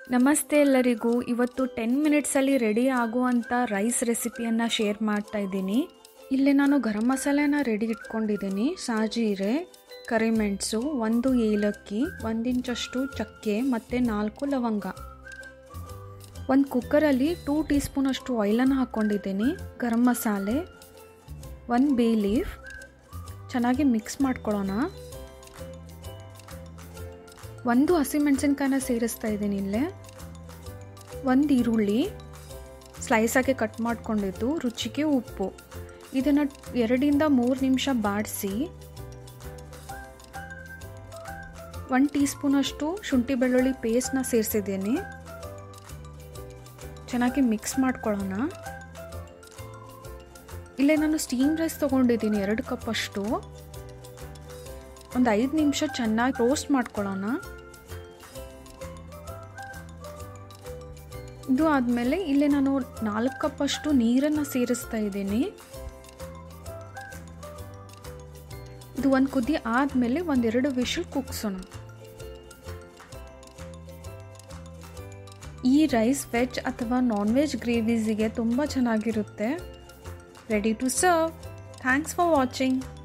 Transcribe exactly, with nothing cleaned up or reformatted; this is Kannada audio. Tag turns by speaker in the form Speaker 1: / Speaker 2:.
Speaker 1: ನಮಸ್ತೆ ಎಲ್ಲರಿಗೂ. ಇವತ್ತು ಟೆನ್ ಮಿನಿಟ್ಸಲ್ಲಿ ರೆಡಿ ಆಗುವಂಥ ರೈಸ್ ರೆಸಿಪಿಯನ್ನು ಶೇರ್ ಮಾಡ್ತಾ ಇದ್ದೀನಿ. ಇಲ್ಲಿ ನಾನು ಗರಂ ಮಸಾಲೆನ ರೆಡಿ ಇಟ್ಕೊಂಡಿದ್ದೀನಿ. ಸಾಜೀರೆ, ಕರಿಮೆಣಸು, ಒಂದು ಏಲಕ್ಕಿ, ಒಂದು ಇಂಚಷ್ಟು ಚಕ್ಕೆ ಮತ್ತು ನಾಲ್ಕು ಲವಂಗ. ಒಂದು ಕುಕ್ಕರಲ್ಲಿ ಟೂ ಟೀ ಸ್ಪೂನಷ್ಟು ಆಯಿಲನ್ನು ಹಾಕ್ಕೊಂಡಿದ್ದೀನಿ. ಗರಂ ಮಸಾಲೆ, ಒಂದು ಬೇ ಲೀಫ್, ಚೆನ್ನಾಗಿ ಮಿಕ್ಸ್ ಮಾಡ್ಕೊಳ್ಳೋಣ. ಒಂದು ಹಸಿಮೆಣಸಿನ್ಕಾಯಿನ ಸೇರಿಸ್ತಾ ಇದ್ದೀನಿ. ಇಲ್ಲೇ ಒಂದು ಈರುಳ್ಳಿ ಸ್ಲೈಸಾಗಿ ಕಟ್ ಮಾಡ್ಕೊಂಡಿದ್ದು, ರುಚಿಗೆ ಉಪ್ಪು. ಇದನ್ನು ಎರಡರಿಂದ ಮೂರು ನಿಮಿಷ ಬಾಡಿಸಿ ಒಂದು ಟೀ ಸ್ಪೂನಷ್ಟು ಶುಂಠಿ ಬೆಳ್ಳುಳ್ಳಿ ಪೇಸ್ಟ್ನ ಸೇರಿಸಿದ್ದೀನಿ. ಚೆನ್ನಾಗಿ ಮಿಕ್ಸ್ ಮಾಡ್ಕೊಳ್ಳೋಣ. ಇಲ್ಲೇ ನಾನು ಸ್ಟೀಮ್ ರೈಸ್ ತೊಗೊಂಡಿದ್ದೀನಿ, ಎರಡು ಕಪ್ ಅಷ್ಟು. ಒಂದು ಐದು ನಿಮಿಷ ಚೆನ್ನಾಗಿ ರೋಸ್ಟ್ ಮಾಡ್ಕೊಳ್ಳೋಣ. ಇದು ಆದಮೇಲೆ ಇಲ್ಲೇ ನಾನು ನಾಲ್ಕು ಕಪ್ಪಷ್ಟು ನೀರನ್ನು ಸೇರಿಸ್ತಾ ಇದ್ದೀನಿ. ಇದು ಒಂದು ಕುದಿ ಆದಮೇಲೆ ಒಂದೆರಡು ವಿಷಲ್ ಕುಗ್ಸೋಣ. ಈ ರೈಸ್ ವೆಜ್ ಅಥವಾ ನಾನ್ ವೆಜ್ ಗ್ರೇವೀಸಿಗೆ ತುಂಬ ಚೆನ್ನಾಗಿರುತ್ತೆ. Ready to serve. Thanks for watching.